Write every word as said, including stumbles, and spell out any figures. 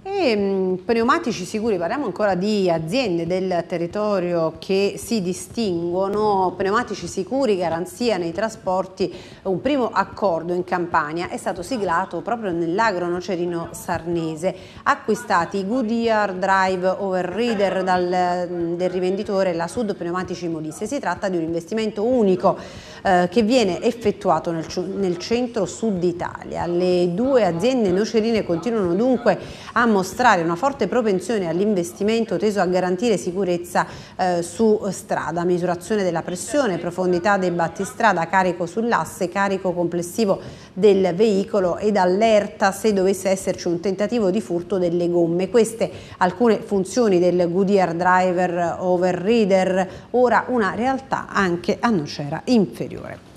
E mh, pneumatici sicuri, parliamo ancora di aziende del territorio che si distinguono. Pneumatici sicuri, garanzia nei trasporti. Un primo accordo in Campania è stato siglato proprio nell'agro nocerino sarnese. Acquistati Goodyear Drive Overreader dal del rivenditore la Sud Pneumatici Molise. Si tratta di un investimento unico eh, che viene effettuato nel, nel centro-sud Italia. Le due aziende nocerine continuano dunque a mostrare una forte propensione all'investimento teso a garantire sicurezza eh, su strada, misurazione della pressione, profondità dei battistrada, carico sull'asse, carico complessivo del veicolo ed allerta se dovesse esserci un tentativo di furto delle gomme. Queste alcune funzioni del Goodyear Driver Overreader, ora una realtà anche a Nocera Inferiore.